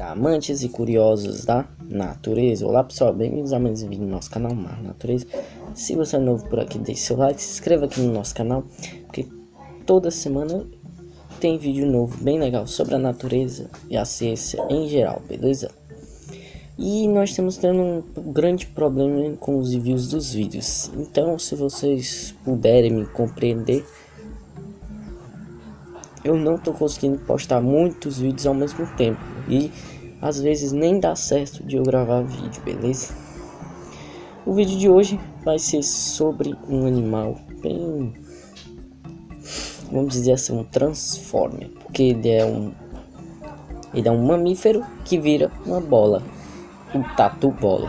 Amantes e curiosos da natureza. Olá pessoal, bem-vindos a mais um vídeo no nosso canal Mar Natureza. Se você é novo por aqui, deixe seu like, se inscreva aqui no nosso canal, porque toda semana tem vídeo novo bem legal sobre a natureza e a ciência em geral, beleza? E nós estamos tendo um grande problema com os envios dos vídeos. Então, se vocês puderem me compreender, eu não tô conseguindo postar muitos vídeos ao mesmo tempo e às vezes nem dá certo de eu gravar vídeo, beleza? O vídeo de hoje vai ser sobre um animal bem, vamos dizer assim, um transformer, porque ele é um mamífero que vira uma bola, o tatu-bola.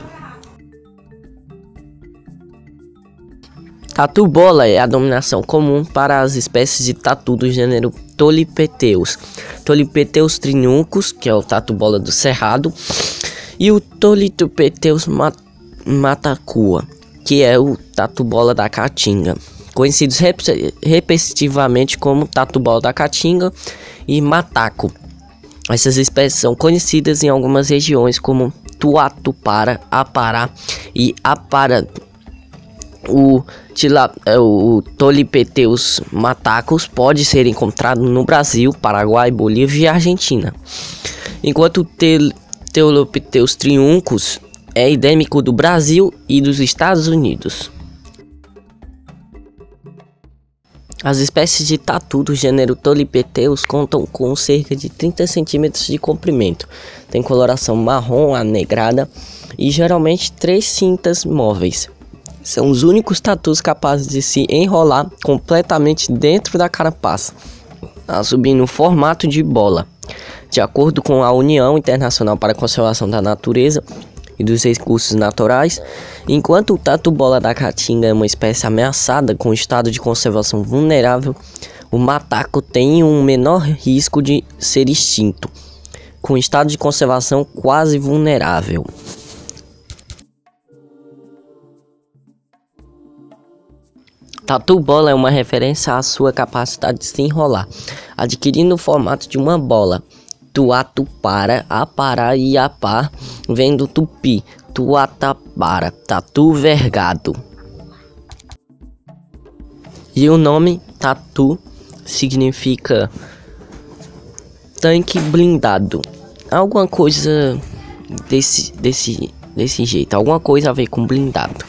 Tatu-bola é a denominação comum para as espécies de tatu do gênero Tolipeteus. Tolipeteus trinuncus, que é o tatu-bola do cerrado, e o Tolipeteus matacua, que é o tatu-bola da caatinga, conhecidos respectivamente como tatu-bola da caatinga e mataco. Essas espécies são conhecidas em algumas regiões como Tuatupara, Apará e Apará. O Tolipeteus matacus pode ser encontrado no Brasil, Paraguai, Bolívia e Argentina, enquanto o Tolipeteus triuncus é endêmico do Brasil e dos Estados Unidos. As espécies de tatu do gênero Tolipeteus contam com cerca de 30 centímetros de comprimento, tem coloração marrom anegrada e geralmente 3 cintas móveis. São os únicos tatus capazes de se enrolar completamente dentro da carapaça, assumindo o formato de bola. De acordo com a União Internacional para a Conservação da Natureza e dos Recursos Naturais, enquanto o tatu-bola da caatinga é uma espécie ameaçada com estado de conservação vulnerável, o mataco tem um menor risco de ser extinto, com estado de conservação quase vulnerável. Tatu-bola é uma referência à sua capacidade de se enrolar, adquirindo o formato de uma bola. Tuatupara, Apará e Apá vem do tupi, tuatapara, tatu vergado. E o nome tatu significa tanque blindado. Alguma coisa desse jeito, alguma coisa a ver com blindado.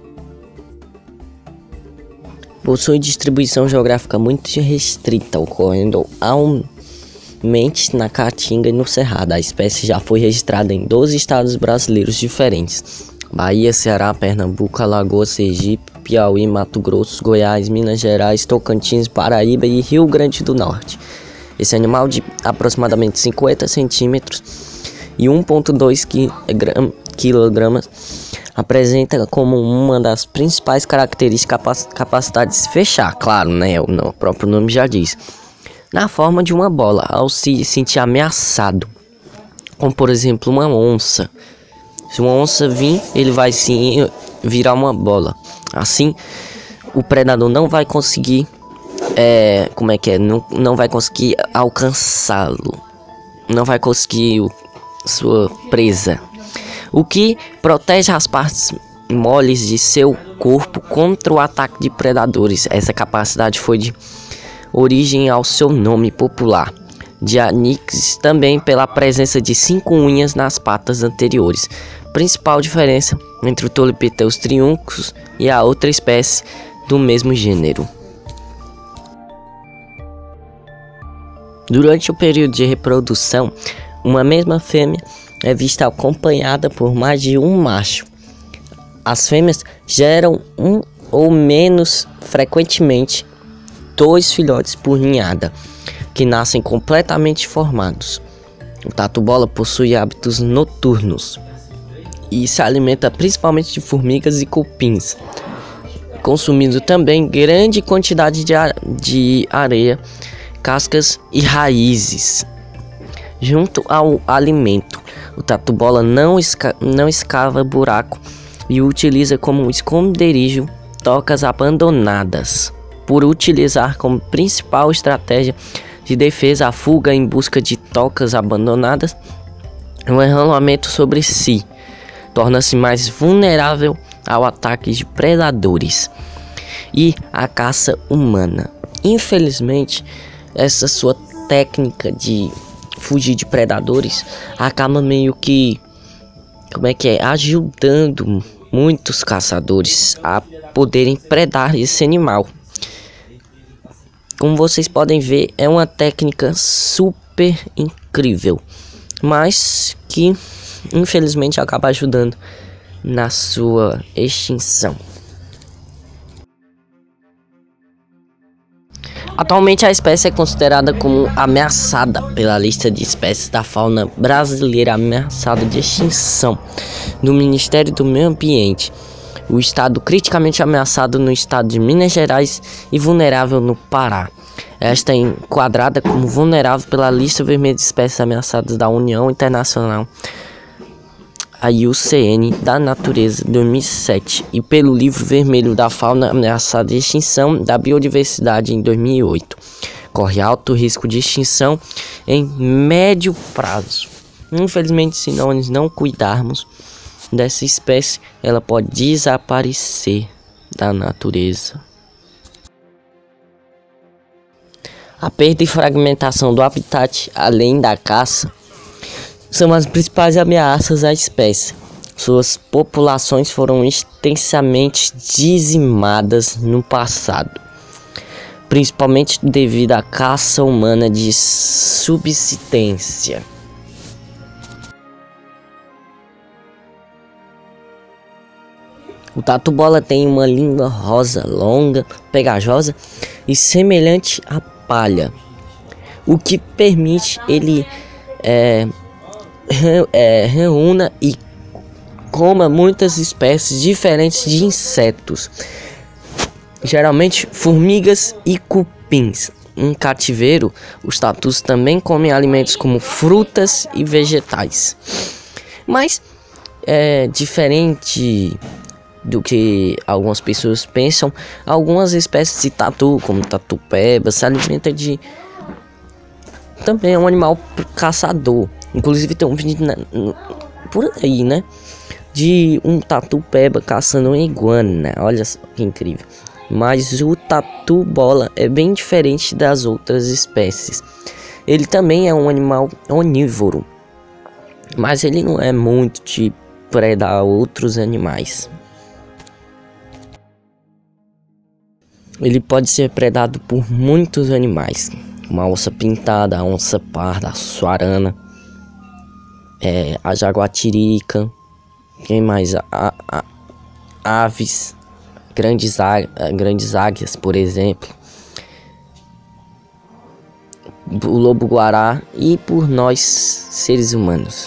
Possui distribuição geográfica muito restrita, ocorrendo anualmente na Caatinga e no Cerrado. A espécie já foi registrada em 12 estados brasileiros diferentes: Bahia, Ceará, Pernambuco, Alagoas, Sergipe, Piauí, Mato Grosso, Goiás, Minas Gerais, Tocantins, Paraíba e Rio Grande do Norte. Esse animal de aproximadamente 50 centímetros e 1,2 kg apresenta como uma das principais características capacidade de se fechar, claro, né? O próprio nome já diz, na forma de uma bola, ao se sentir ameaçado, como por exemplo uma onça. Se uma onça vir, ele vai sim virar uma bola. Assim, o predador não vai conseguir, não vai conseguir alcançá-lo, não vai conseguir sua presa, o que protege as partes moles de seu corpo contra o ataque de predadores. Essa capacidade foi de origem ao seu nome popular, Dianix, também pela presença de 5 unhas nas patas anteriores. Principal diferença entre o Tolipeteus triuncus e a outra espécie do mesmo gênero. Durante o período de reprodução, uma mesma fêmea é vista acompanhada por mais de um macho. As fêmeas geram um ou menos frequentemente 2 filhotes por ninhada, que nascem completamente formados. O tatu-bola possui hábitos noturnos e se alimenta principalmente de formigas e cupins, consumindo também grande quantidade de areia, cascas e raízes. Junto ao alimento, o tatu-bola não escava buraco e utiliza como esconderijo tocas abandonadas, por utilizar como principal estratégia de defesa a fuga em busca de tocas abandonadas. O enrolamento sobre si torna-se mais vulnerável ao ataque de predadores e à caça humana. Infelizmente, essa sua técnica de fugir de predadores acaba meio que, ajudando muitos caçadores a poderem predar esse animal. Como vocês podem ver, é uma técnica super incrível, mas que infelizmente acaba ajudando na sua extinção. Atualmente a espécie é considerada como ameaçada pela lista de espécies da fauna brasileira ameaçada de extinção do Ministério do Meio Ambiente. O estado criticamente ameaçado no estado de Minas Gerais e vulnerável no Pará. Esta é enquadrada como vulnerável pela lista vermelha de espécies ameaçadas da União Internacional, a IUCN, da Natureza 2007, e pelo Livro Vermelho da Fauna Ameaçada de Extinção da Biodiversidade em 2008. Corre alto risco de extinção em médio prazo. Infelizmente, se nós não cuidarmos dessa espécie, ela pode desaparecer da natureza. A perda e fragmentação do habitat, além da caça, são as principais ameaças à espécie. Suas populações foram extensamente dizimadas no passado, principalmente devido à caça humana de subsistência. O tatu-bola tem uma língua rosa, longa, pegajosa e semelhante à palha, o que permite ele reúna e coma muitas espécies diferentes de insetos, geralmente formigas e cupins. Em cativeiro, os tatus também comem alimentos como frutas e vegetais. Mas diferente do que algumas pessoas pensam, algumas espécies de tatu, como tatu-peba, se alimentam de... Também é um animal caçador. Inclusive tem um vídeo por aí, né, de um tatu-peba caçando uma iguana. Olha só que incrível. Mas o tatu-bola é bem diferente das outras espécies. Ele também é um animal onívoro, mas ele não é muito de predar outros animais. Ele pode ser predado por muitos animais, como a onça pintada, a onça parda, a suarana, a jaguatirica, quem mais? Aves, grandes águias, por exemplo, o lobo-guará e por nós, seres humanos.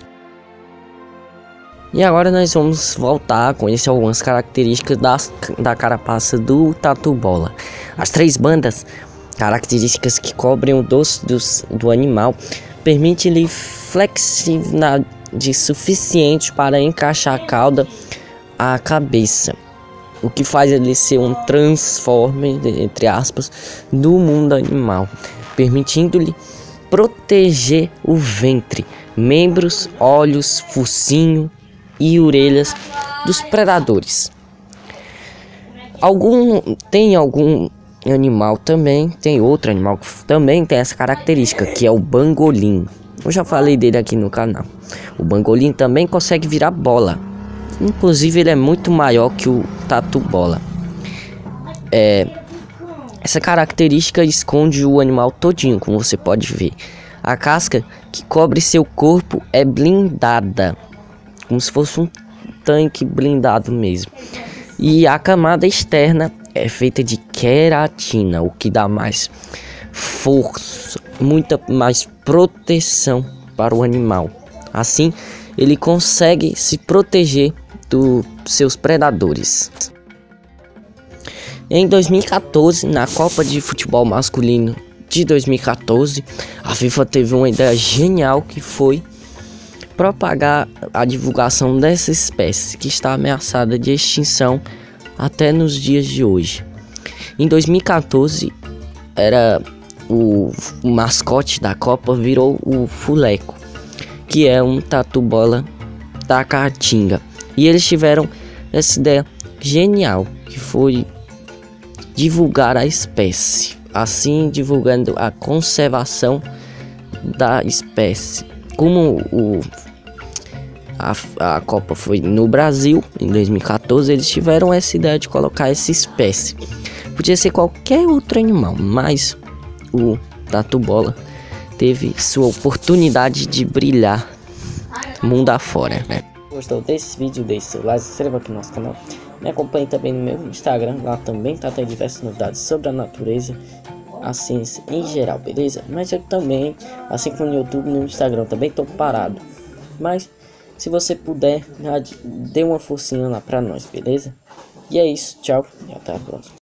E agora nós vamos voltar a conhecer algumas características da carapaça do tatu-bola. As 3 bandas características que cobrem o dorso do animal permite-lhe flexibilidade suficiente para encaixar a cauda à cabeça, o que faz ele ser um transformer, entre aspas, do mundo animal, permitindo-lhe proteger o ventre, membros, olhos, focinho e orelhas dos predadores. Tem outro animal que também tem essa característica, que é o bangolim. Eu já falei dele aqui no canal. O bangolim também consegue virar bola. Inclusive ele é muito maior que o tatu-bola. Essa característica esconde o animal todinho, como você pode ver. A casca que cobre seu corpo é blindada, como se fosse um tanque blindado mesmo. E a camada externa é feita de queratina, o que dá mais força, muita mais proteção para o animal. Assim, ele consegue se proteger dos seus predadores. Em 2014, na Copa de Futebol Masculino de 2014, a FIFA teve uma ideia genial, que foi propagar a divulgação dessa espécie que está ameaçada de extinção até nos dias de hoje. Em 2014, o mascote da Copa virou o fuleco, que é um tatu-bola da Caatinga. E eles tiveram essa ideia genial, que foi divulgar a espécie, assim divulgando a conservação da espécie. Como a Copa foi no Brasil em 2014, eles tiveram essa ideia de colocar essa espécie. Podia ser qualquer outro animal, mas o tatu-bola teve sua oportunidade de brilhar mundo afora, né? Gostou desse vídeo? Deixe seu like, se inscreva aqui no nosso canal. Me acompanhe também no meu Instagram, lá também tem diversas novidades sobre a natureza, a ciência em geral, beleza? Mas eu também, assim como no YouTube, no Instagram também tô parado. Mas se você puder, dê uma forcinha lá pra nós, beleza? E é isso, tchau e até a próxima.